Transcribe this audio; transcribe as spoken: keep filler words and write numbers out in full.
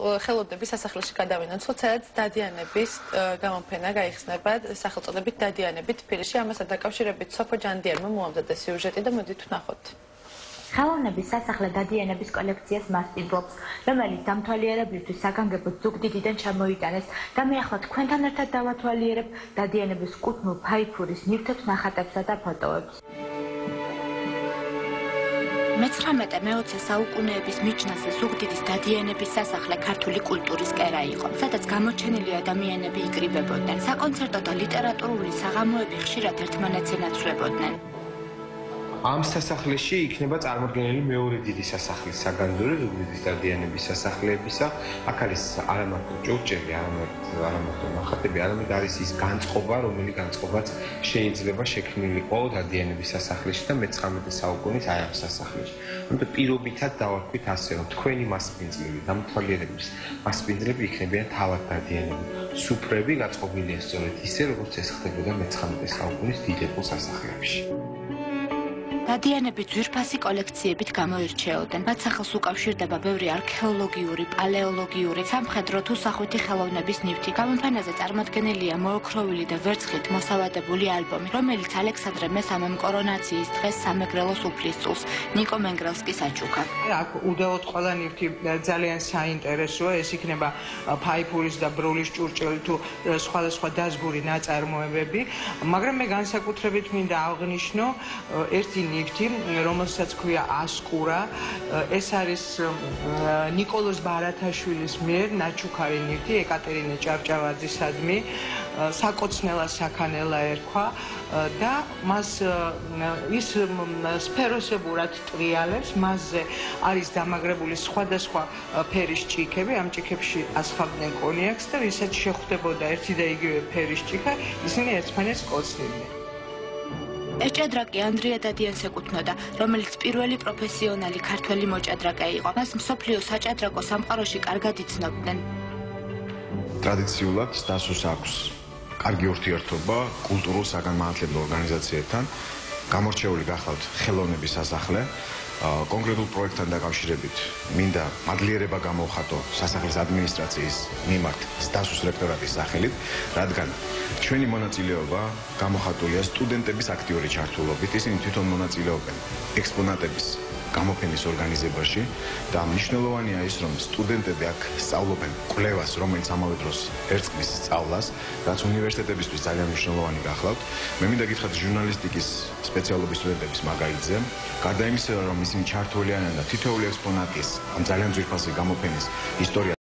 ხელოვნების სასახლეში გადავინან, თუმცა დადიანების გამოფენა გაიხსნება სახელწოდებით დადიანებით თბილისში. ამასთან დაკავშირებით სოფო ჯანდიერმა მოამზადა სიუჟეტი და მოდით ვნახოთ. ხელოვნების სასახლე დადიანების კოლექციას მასპინძლობს, რომელიც დამთვალიერებლისთვის საგანგებოდ ზუგდიდიდან ჩამოიტანეს და მე ახლა თქვენთან ერთად დავათვალიერებ დადიანების კუთვნილ ფაიფურის ნივთებს, ნახატებსა და ფოტოებს. მეცხრამეტე მეოცე საუკუნეების მიჯნაზე ზუგდიდის დადიანების სასახლე ქართული კულტურის კერა იყო, სადაც გამოჩენილი ადამიანები იკრიბებოდნენ. საკონცერტო და ლიტერატურული საღამოები ხშირად ერთმანეთს ენაცვლებოდნენ. ამ სასახლეში იქნება წარმოდგენილი მეორე დიდი სასახლე საგანძური ზუგდიდის დადიანების სასახლეებისა. აქ არის არა მარტო ჭურჭელი, არა მარტო ნახატები, არამედ არის ის განწყობა, რომელი განწყობაც შეიძლება შექმნილიყო დადიანების სასახლეში და მეცხრამეტე საუკუნის აი ამ სასახლეში. ამიტომ პირობითად დავარქვით ასე, რომ თქვენი მასპინძლები, დამთვალიერების მასპინძლები იქნებიან თავად დადიანები. სუფრები გაწყობილია სწორედ ისე, როგორც ეს ხდებოდა მეცხრამეტე საუკუნის დიდებულ სასახლეებში. დადიანები ძვირფასი კოლექციებით გამოირჩეოდნენ. მათ სახელს უკავშირდება ბევრი არქეოლოგიური, პალეოლოგიური, სამხედრო თუ სახვითი ხელოვნების ნივთი. გამოფენაზე წარმოდგენილია მოოქროვილი და ვერცხლით მოსავადებული ალბომი, რომელიც ალექსანდრე მესამემ კორონაციის დღეს სამეგრელოს უფლისწულს ნიკო მენგრელსკის აჩუქა. აქ უდაოდ ყველა ნივთი ძალიან საინტერესოა. ეს იქნება ფაიფურის და ბროლის ჭურჭელი თუ სხვადასხვა დაზგური ნაწარმოებები, მაგრამ მე განსაკუთრებით მინდა აღნიშნო ერთი ნივთი, რომელსაც ქვია ასკურა. ეს არის ნიკოლოზ ბარათაშვილის მიერ ნაჩუქარი ნივთი, ეკატერინე ჭავჭავაძისადმი, საკოცნელა საქანელა ერქვა და მას ის სფეროსებურად ტრიალებს, მასზე არის დამაგრებული სხვადასხვა ფერის ჭიქები, ამ ჭიქებში ასხავდნენ კონიაკს და ვისაც შეხვდებოდა ერთი და იგივე ფერის ჭიქა, ისინი ერთმანეთს კოცნიდნენ. ეს ჭადრაკი ანდრია დადიანს ეკუთვნოდა, რომელიც პირველი პროფესიონალი ქართველი მოჭადრაკე იყო. მას მსოფლიო საჭადრაკო სამყაროში კარგად იცნობდნენ. ტრადიციულად დასოს აქვს კარგი ურთიერთობა კულტურულ საგანმანათლებლო ორგანიზაციებთან. გამორჩეული გახლავთ ხელოვნების სასახლე. კონკრეტულ პროექტთან დაკავშირებით მინდა მადლიერება გამოვხატო სასახლის ადმინისტრაციის მიმართ დასოს რექტორატის სახელით, რადგან ჩვენი მონაწილეობა გამოხატულია სტუდენტების აქტიური ჩართულობით. ისინი თვითონ მონაწილეობენ ექსპონატების გამოფენის ორგანიზებაში და მნიშვნელოვანია ის, რომ სტუდენტები აქ სწავლობენ კვლევას, რომელიც ამავე დროს ერწყმის სწავლას, რაც უნივერსიტეტებისთვის ძალიან მნიშვნელოვანი გახლავთ. მე მინდა გითხრათ ჟურნალისტიკის სპეციალობის სტუდენტების მაგალითზე, გარდა იმისა, რომ ისინი ჩართულიანენ და თითოეული ექსპონატის ამ ძალიან ძვირფასი გამოფენის ისტორია